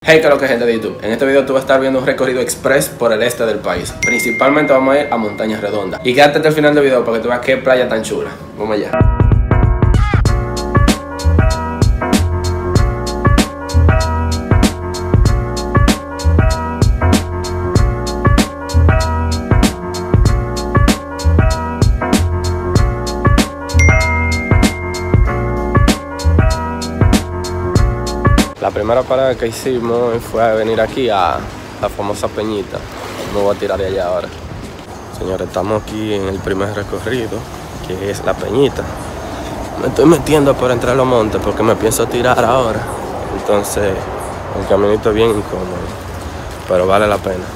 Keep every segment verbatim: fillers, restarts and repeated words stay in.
Hey, ¿qué es lo que, gente de YouTube? En este video tú vas a estar viendo un recorrido express por el este del país. Principalmente vamos a ir a Montañas Redondas. Y quédate hasta el final del video para que tú veas qué playa tan chula. Vamos allá. La primera parada que hicimos fue a venir aquí a la famosa Peñita. Me voy a tirar de allá ahora. Señores, estamos aquí en el primer recorrido, que es la Peñita. Me estoy metiendo por entre los montes porque me pienso tirar ahora. Entonces, el caminito es bien incómodo, pero vale la pena.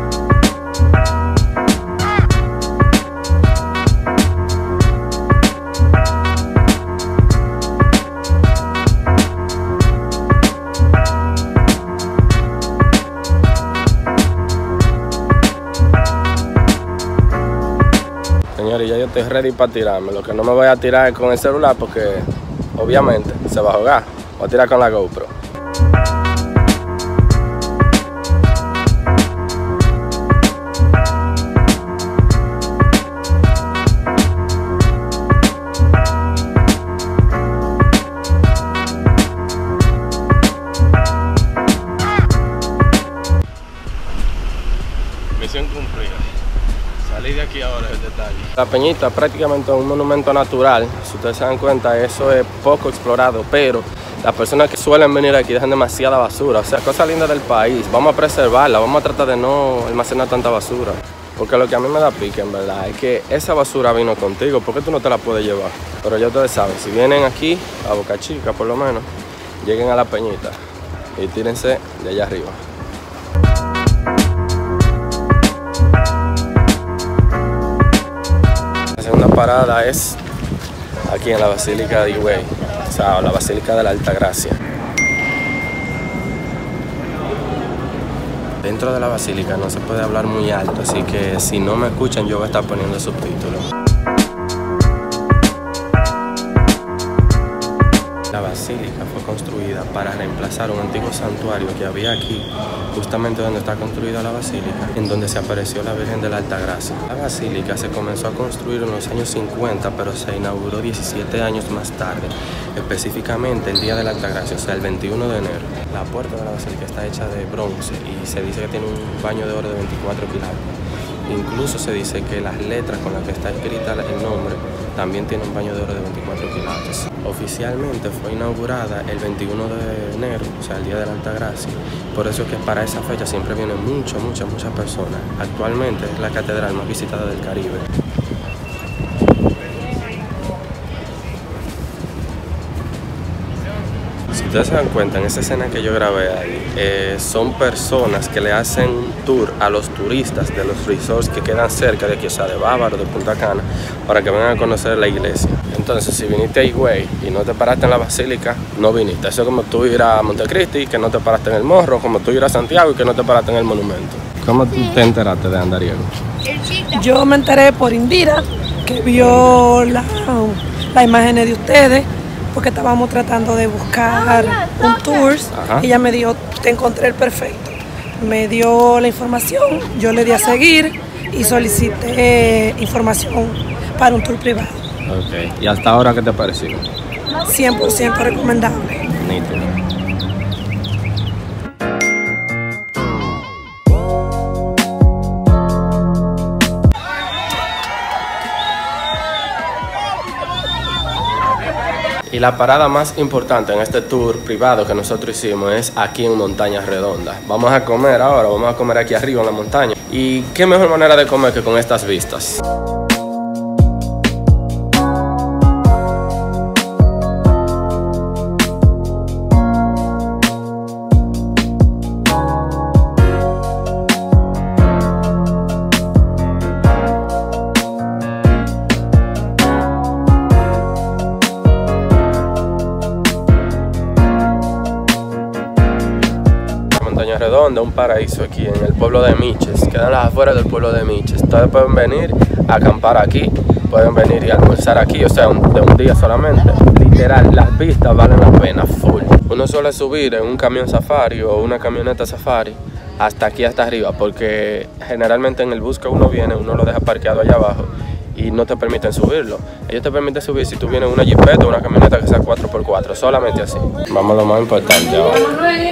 Señores, ya yo estoy ready para tirarme. Lo que no me voy a tirar es con el celular porque obviamente se va a jugar. Voy a tirar con la GoPro. Misión cumplida. Salí de aquí ahora el detalle. La Peñita es prácticamente un monumento natural. Si ustedes se dan cuenta, eso es poco explorado, pero las personas que suelen venir aquí dejan demasiada basura. O sea, cosa linda del país. Vamos a preservarla, vamos a tratar de no almacenar tanta basura. Porque lo que a mí me da pique, en verdad, es que esa basura vino contigo. ¿Por qué tú no te la puedes llevar? Pero ya ustedes saben, si vienen aquí, a Boca Chica por lo menos, lleguen a la Peñita y tírense de allá arriba. La segunda parada es aquí en la Basílica de Higüey, o sea, la Basílica de la Altagracia. Dentro de la basílica no se puede hablar muy alto, así que si no me escuchan yo voy a estar poniendo subtítulos. La basílica fue construida para reemplazar un antiguo santuario que había aquí, justamente donde está construida la basílica, en donde se apareció la Virgen de la Altagracia. La basílica se comenzó a construir en los años cincuenta, pero se inauguró diecisiete años más tarde, específicamente el día de la Altagracia, o sea, el veintiuno de enero. La puerta de la basílica está hecha de bronce y se dice que tiene un baño de oro de veinticuatro quilates. Incluso se dice que las letras con las que está escrita el nombre también tienen un baño de oro de veinticuatro quilates. Oficialmente fue inaugurada el veintiuno de enero, o sea, el día de la Altagracia. Por eso es que para esa fecha siempre vienen muchas, muchas, muchas personas. Actualmente es la catedral más visitada del Caribe. Si ustedes se dan cuenta, en esa escena que yo grabé ahí, eh, son personas que le hacen un tour a los turistas de los resorts que quedan cerca de aquí, o sea, de Bávaro, de Punta Cana, para que vengan a conocer la iglesia. Entonces, si viniste a Higüey y no te paraste en la basílica, no viniste. Eso es como tú ir a Montecristi, que no te paraste en el Morro, como tú ir a Santiago y que no te paraste en el Monumento. ¿Cómo tú te enteraste de Andariego? Yo me enteré por Indira, que vio la, las imágenes de ustedes, porque estábamos tratando de buscar un tour. Ajá. Y ella me dijo, te encontré el perfecto. Me dio la información, yo le di a seguir y solicité información para un tour privado. Ok, ¿y hasta ahora qué te pareció? cien por ciento recomendable. Nítido. Y la parada más importante en este tour privado que nosotros hicimos es aquí en Montañas Redondas. Vamos a comer ahora, vamos a comer aquí arriba en la montaña. Y qué mejor manera de comer que con estas vistas. Montaña Redonda, un paraíso aquí en el pueblo de Miches. Quedan las afueras del pueblo de Miches. Ustedes pueden venir a acampar aquí, pueden venir y almorzar aquí, o sea, un, de un día solamente. Literal, las vistas valen la pena, full. Uno suele subir en un camión safari o una camioneta safari hasta aquí, hasta arriba, porque generalmente en el bus que uno viene, uno lo deja parqueado allá abajo y no te permiten subirlo. Ellos te permiten subir si tú vienes en una jipeta o una camioneta que sea cuatro por cuatro, solamente así. Vamos a lo más importante ahora.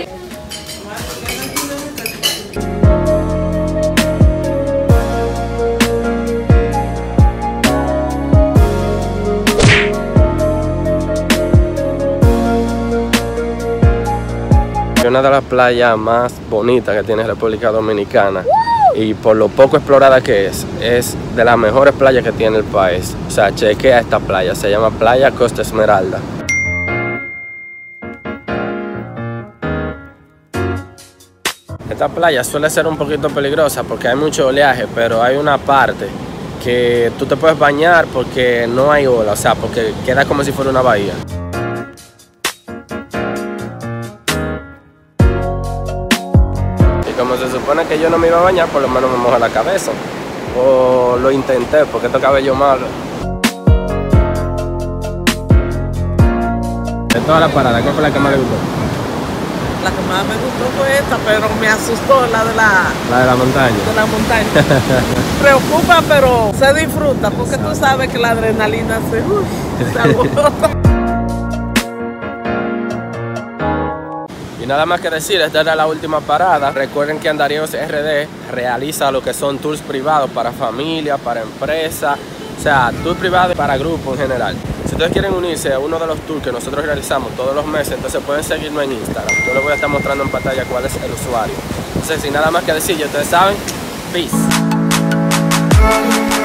Una de las playas más bonitas que tiene República Dominicana y por lo poco explorada que es, es de las mejores playas que tiene el país. O sea, chequea esta playa, se llama Playa Costa Esmeralda. Esta playa suele ser un poquito peligrosa porque hay mucho oleaje, pero hay una parte que tú te puedes bañar porque no hay ola, o sea, porque queda como si fuera una bahía. Como se supone que yo no me iba a bañar, por lo menos me mojo la cabeza. O lo intenté, porque tengo cabello malo. De todas las paradas, ¿cuál fue la que más le gustó? La que más me gustó fue esta, pero me asustó la de la... La de la montaña. De la montaña. Preocupa, pero se disfruta, porque Exacto. Tú sabes que la adrenalina se... Uy, se alborota. Nada más que decir, esta era la última parada. Recuerden que Andariegos R D realiza lo que son tours privados para familia, para empresas, o sea, tours privados para grupos en general. Si ustedes quieren unirse a uno de los tours que nosotros realizamos todos los meses, entonces pueden seguirnos en Instagram. Yo les voy a estar mostrando en pantalla cuál es el usuario. Entonces, sin nada más que decir, ya ustedes saben, peace.